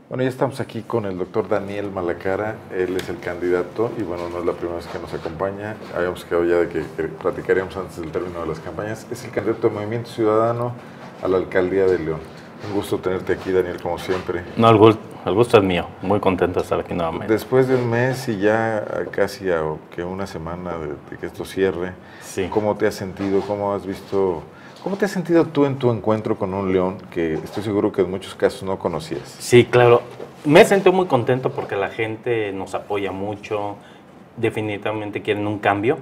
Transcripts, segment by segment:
Bueno, ya estamos aquí con el doctor Daniel Malacara, él es el candidato y bueno, no es la primera vez que nos acompaña, habíamos quedado ya de que platicaríamos antes del término de las campañas, es el candidato de Movimiento Ciudadano a la alcaldía de León. Un gusto tenerte aquí, Daniel, como siempre. No, el gusto es mío, muy contento de estar aquí nuevamente. Después de un mes y ya casi a que una semana de que esto cierre, Sí. ¿cómo te has sentido? ¿Cómo has visto? ¿Cómo te has sentido tú en tu encuentro con un león que estoy seguro que en muchos casos no conocías? Sí, claro. Me he sentido muy contento porque la gente nos apoya mucho, definitivamente quieren un cambio.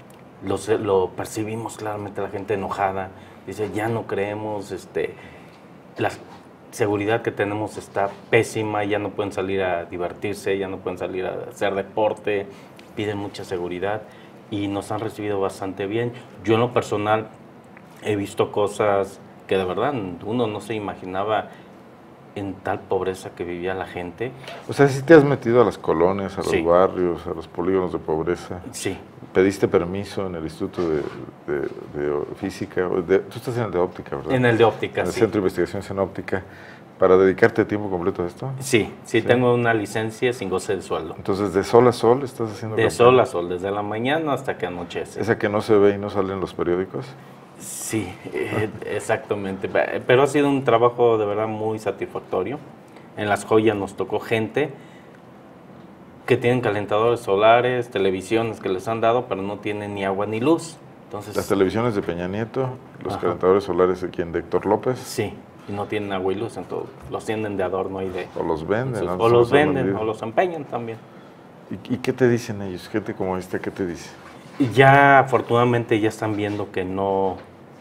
Lo percibimos claramente, la gente enojada, dice, ya no creemos, la seguridad que tenemos está pésima, ya no pueden salir a divertirse, ya no pueden salir a hacer deporte, piden mucha seguridad y nos han recibido bastante bien. Yo en lo personal he visto cosas que de verdad uno no se imaginaba en tal pobreza que vivía la gente. O sea, si te has metido a las colonias, a los Sí. barrios, a los polígonos de pobreza. Sí, ¿Pediste permiso en el Instituto de Física? Tú estás en el de óptica, ¿verdad? en el de óptica, En el sí. Centro de Investigaciones en Óptica. ¿Para dedicarte tiempo completo a esto? Sí, tengo una licencia sin goce de sueldo. Entonces, ¿de sol a sol estás haciendo De campaña? sol a sol, desde la mañana hasta que anochece. ¿Esa que no se ve y no sale en los periódicos? Sí, exactamente. Pero ha sido un trabajo de verdad muy satisfactorio. En Las Joyas nos tocó gente que tienen calentadores solares, televisiones que les han dado, pero no tienen ni agua ni luz. Entonces, Las televisiones de Peña Nieto, los Ajá. calentadores solares de quién, de Héctor López, sí, y no tienen agua y luz, entonces los tienen de adorno y de... o los venden. o antes los se venden, vendían. o los empeñan también. ¿Y qué te dicen ellos? Gente como esta, ¿qué te dice? Y ya afortunadamente ya están viendo que no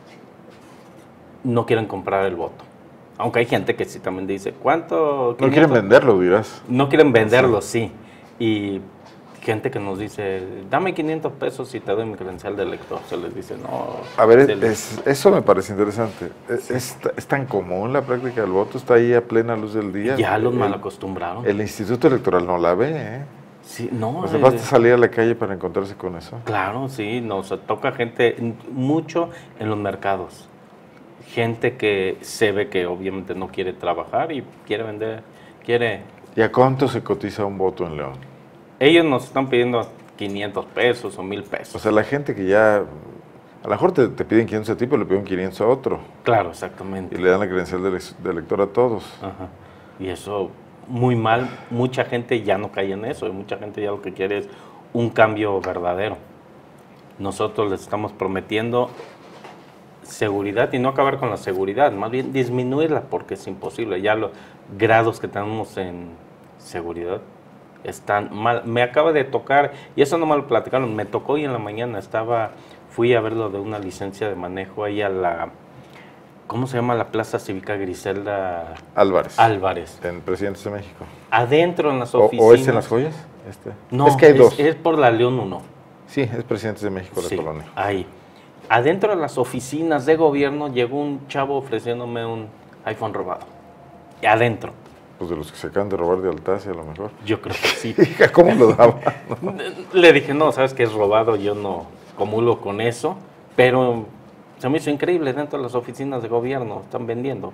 quieren comprar el voto. Aunque hay gente que sí también dice, ¿cuánto? No quieren 500? venderlo, dirás. No quieren venderlo, sí. Y gente que nos dice, dame 500 pesos y te doy mi credencial de elector. Se les dice, no. A ver, se- eso me parece interesante. ¿Es tan común la práctica del voto? ¿Está ahí a plena luz del día? ya los mal El, acostumbraron. el Instituto Electoral no la ve, ¿eh? Sí, no. O sea, basta salir a la calle para encontrarse con eso. Claro, sí, nos toca gente mucho en los mercados. Gente que se ve que obviamente no quiere trabajar y quiere vender, quiere... ¿Y a cuánto se cotiza un voto en León? Ellos nos están pidiendo 500 pesos o 1000 pesos. O sea, la gente que ya... A lo mejor te piden 500 a ti, pero le piden 500 a otro. Claro, Y exactamente. le dan la credencial de elector a todos. Ajá. Y eso, muy mal, mucha gente ya no cae en eso, y mucha gente ya lo que quiere es un cambio verdadero. Nosotros les estamos prometiendo seguridad y no acabar con la seguridad, más bien disminuirla porque es imposible. Ya los grados que tenemos en seguridad están mal. Me acaba de tocar, y eso no me lo platicaron, me tocó hoy en la mañana, fui a ver lo de una licencia de manejo ahí a la, ¿cómo se llama? La Plaza Cívica Griselda Álvarez. Álvarez. En Presidentes de México. Adentro en las oficinas. ¿O es en Las Joyas? No, es que hay dos. es por la León 1. Sí, es Presidentes de México Sí, la colonia. ahí. Adentro de las oficinas de gobierno llegó un chavo ofreciéndome un iPhone robado. Adentro. Pues de los que se acaban de robar de Altacia, a lo mejor. Yo creo que sí. Hija, ¿cómo lo daba? Le dije, no, sabes que es robado, yo no comulgo con eso, pero se me hizo increíble dentro de las oficinas de gobierno, están vendiendo.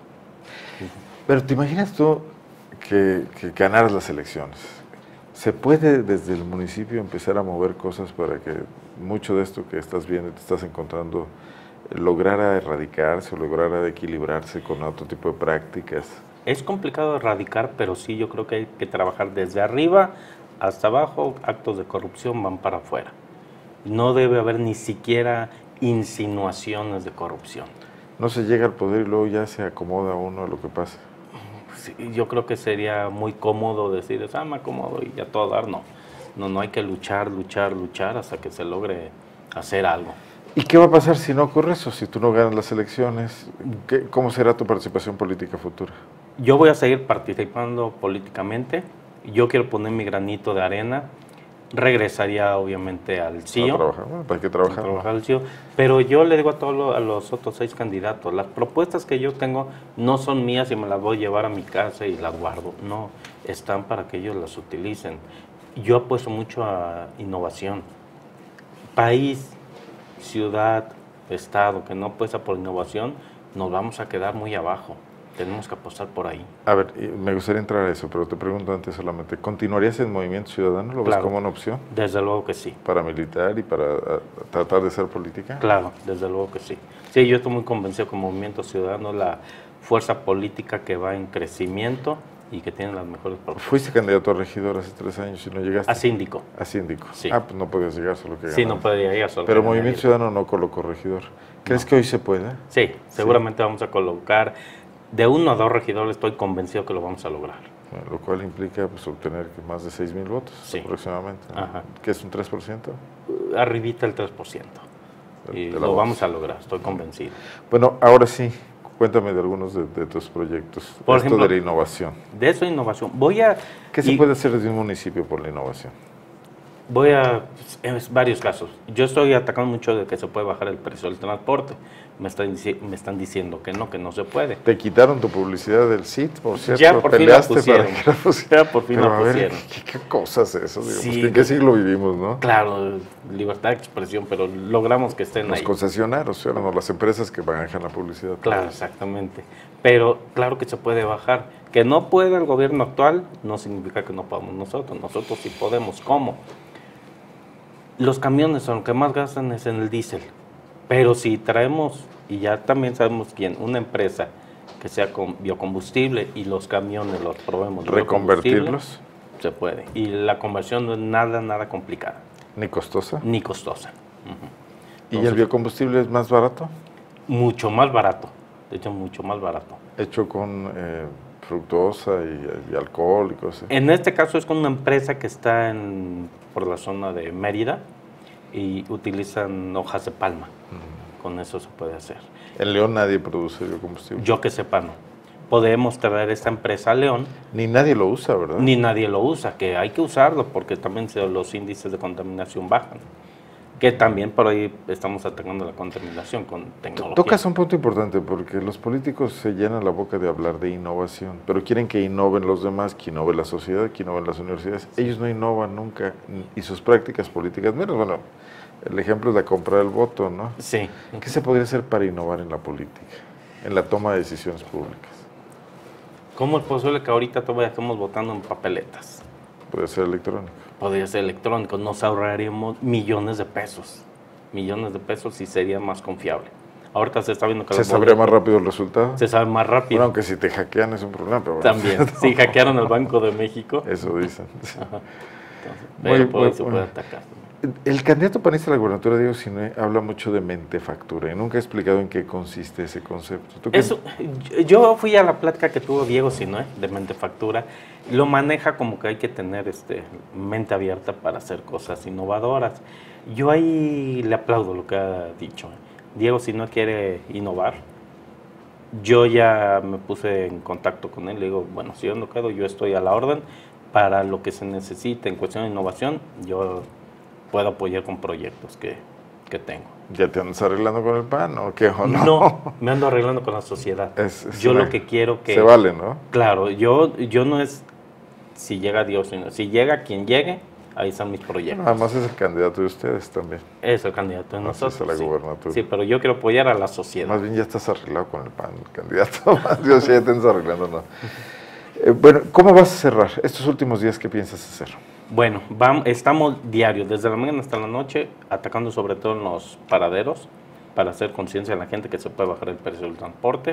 Pero ¿te imaginas tú que ganaras las elecciones? ¿Se puede desde el municipio empezar a mover cosas para que mucho de esto que estás viendo y te estás encontrando lograra erradicarse o lograra equilibrarse con otro tipo de prácticas? Es complicado de erradicar, pero sí yo creo que hay que trabajar desde arriba hasta abajo, actos de corrupción van para afuera. No debe haber ni siquiera insinuaciones de corrupción. No se llega al poder y luego ya se acomoda uno a lo que pasa. Sí, yo creo que sería muy cómodo decir, me acomodo y ya todo dar. No, hay que luchar hasta que se logre hacer algo. ¿Y qué va a pasar si no ocurre eso? Si tú no ganas las elecciones, ¿cómo será tu participación política futura? Yo voy a seguir participando políticamente. Yo quiero poner mi granito de arena. Regresaría obviamente al CIO. A trabajar, bueno, hay que trabajar. Al CIO. Pero yo le digo a todos a los otros 6 candidatos, las propuestas que yo tengo no son mías y me las voy a llevar a mi casa y las guardo. No, están para que ellos las utilicen. Yo apuesto mucho a innovación. País, ciudad, estado que no apuesta por innovación, nos vamos a quedar muy abajo. tenemos que apostar por ahí. A ver, me gustaría entrar a eso, pero te pregunto antes solamente, ¿continuarías en Movimiento Ciudadano? ¿Lo ves Claro. como una opción Desde luego que sí. para militar y para tratar de hacer política? Claro, desde luego que sí. Sí, yo estoy muy convencido que Movimiento Ciudadano es la fuerza política que va en crecimiento y que tiene las mejores propuestas. Fuiste candidato a regidor hace 3 años y no llegaste. A síndico. A síndico. Sí. Ah, pues no podías llegar, solo que Sí, no ganaste. podría ir solo. Pero que Movimiento ganar. Ciudadano no colocó regidor. ¿Crees que hoy se puede? Sí, seguramente vamos a colocar de 1 a 2 regidores, estoy convencido que lo vamos a lograr. Bueno, lo cual implica pues, obtener más de 6,000 votos Sí. aproximadamente, ¿no? Ajá. ¿Qué es un 3%? Arribita el 3%. Y De la lo voz. vamos a lograr, estoy convencido. Bueno, ahora sí, cuéntame de algunos de tus proyectos. Por Esto ejemplo, de la innovación. De eso innovación. Voy a... ¿Qué se y- puede hacer desde un municipio por la innovación? Voy a, en varios casos. Yo estoy atacando mucho de que se puede bajar el precio del transporte. Me están diciendo que no se puede. Te quitaron tu publicidad del sitio, por cierto. Ya por fin la peleaste pusieron. para que la pusieran. Ya por fin Pero la a ver, pusieron. ¿qué cosas es eso? Digo, Sí. pues, ¿en qué siglo vivimos, no? Claro, libertad de expresión, pero logramos que estén Los ahí. concesionarios, ¿sí? No, las empresas que manejan la publicidad. Claro, exactamente. Pero claro que se puede bajar. Que no puede el gobierno actual no significa que no podamos nosotros. Nosotros sí podemos. ¿Cómo? Los camiones son lo que más gastan es en el diésel. Pero si traemos, y ya también sabemos quién, una empresa que sea con biocombustible y los camiones los probemos de biocombustible, Reconvertirlos, se puede. Y la conversión no es nada complicada, ni costosa. ni costosa. Ujú. ¿Y el Entonces, biocombustible es más barato? mucho más barato. De hecho, mucho más barato. Hecho con fructosa y alcohol y cosas. En este caso es con una empresa que está por la zona de Mérida y utilizan hojas de palma. Con eso se puede hacer. En León nadie produce biocombustible. Yo que sepa, no. Podemos traer esta empresa a León, Ni nadie lo usa, ¿verdad? ni nadie lo usa, que hay que usarlo porque también los índices de contaminación bajan. Que también por ahí estamos atacando la contaminación con tecnología. Tocas un punto importante porque los políticos se llenan la boca de hablar de innovación, pero quieren que innoven los demás, que innove la sociedad, que innoven las universidades. Ellos no innovan nunca y sus prácticas políticas, menos, bueno, el ejemplo es la compra del voto, ¿no? Sí. ¿Qué se podría hacer para innovar en la política, en la toma de decisiones públicas? ¿Cómo es posible que ahorita todavía estemos votando en papeletas? Puede ser electrónico. Podría ser electrónico, nos ahorraríamos millones de pesos y sería más confiable. Ahorita se está viendo que ¿Se las sabría más boletas rápido el resultado? se sabe más Bueno, rápido. aunque si te hackean es un problema, pero bueno. También, si hackearon el Banco de México, Eso dicen. entonces, Muy pero por ahí se bueno. puede atacar. El candidato panista a la gubernatura, Diego Sinue, habla mucho de mentefactura y nunca ha explicado en qué consiste ese concepto. ¿Tú qué- Eso, yo fui a la plática que tuvo Diego Sinue de Mentefactura, lo maneja como que hay que tener mente abierta para hacer cosas innovadoras. Yo ahí le aplaudo lo que ha dicho. Diego Sinue quiere innovar. Yo ya me puse en contacto con él, le digo, bueno, si yo no quedo, yo estoy a la orden para lo que se necesite en cuestión de innovación, yo puedo apoyar con proyectos que tengo. ¿Ya te andas arreglando con el PAN o qué? ¿O no? No, me ando arreglando con la sociedad. Es Yo una- lo que quiero que... Se vale, ¿no? Claro, yo no es si llega Dios, sino si llega quien llegue, ahí están mis proyectos. Además es el candidato de ustedes también. Es el candidato de Así es nosotros. a la sí. gubernatura. Sí, pero yo quiero apoyar a la sociedad. Más bien ya estás arreglado con el PAN, candidato. Dios, ya te estás arreglando, ¿no? Bueno, ¿cómo vas a cerrar estos últimos días? ¿Qué piensas hacer? Bueno, estamos diario, desde la mañana hasta la noche, atacando sobre todo en los paraderos para hacer conciencia a la gente que se puede bajar el precio del transporte.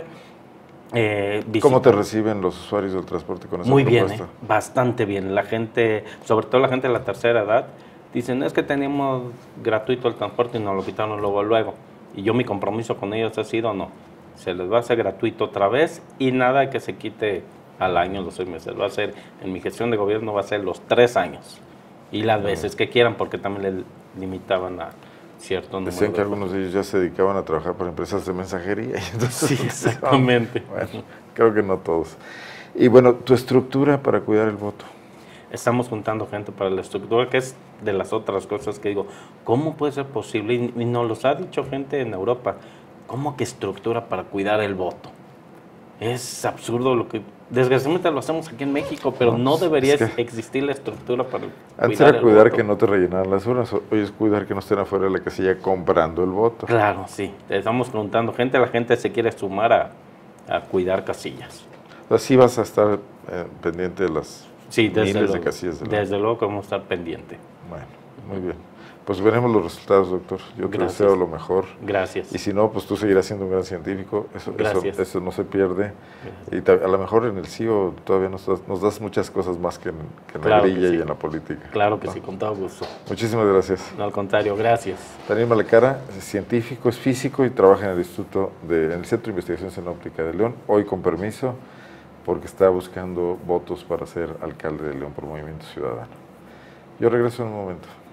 ¿Cómo te reciben los usuarios del transporte con esa Muy bien, propuesta? bastante bien. La gente, sobre todo la gente de la tercera edad, dicen, es que teníamos gratuito el transporte y nos lo quitaron luego. Y yo mi compromiso con ellos ha sido, no, se les va a hacer gratuito otra vez y nada que se quite al año, los 6 meses. Va a ser, en mi gestión de gobierno va a ser los 3 años. Y las veces que quieran, porque también le limitaban a cierto número. Decían que algunos de ellos ya se dedicaban a trabajar para empresas de mensajería. Y entonces, Sí, exactamente. Bueno, creo que no todos. Y bueno, tu estructura para cuidar el voto. Estamos juntando gente para la estructura, que es de las otras cosas que digo, ¿cómo puede ser posible? Y nos los ha dicho gente en Europa, ¿cómo que estructura para cuidar el voto? Es absurdo lo que... Desgraciadamente lo hacemos aquí en México, pero no debería existir la estructura para Antes cuidar era el cuidar voto. que no te rellenaran las urnas, hoy es cuidar que no estén afuera de la casilla comprando el voto. Claro, sí. Estamos preguntando gente, la gente se quiere sumar a cuidar casillas. O sea, sí vas a estar pendiente de las Sí, desde miles luego, de casillas de León. desde luego que vamos a estar pendiente. Bueno, muy bien. Pues veremos los resultados, doctor. Yo te Gracias. deseo lo mejor. Gracias. Y si no, pues tú seguirás siendo un gran científico. Gracias. Eso no se pierde. Y a lo mejor en el CIO todavía nos das muchas cosas más que en la Claro que grilla sí. y en la política. Claro que ¿no? sí, con todo gusto. Muchísimas gracias. No, al contrario, gracias. Daniel Malecara es científico, es físico y trabaja en el en el Centro de Investigaciones en Óptica de León, hoy con permiso, porque está buscando votos para ser alcalde de León por Movimiento Ciudadano. Yo regreso en un momento.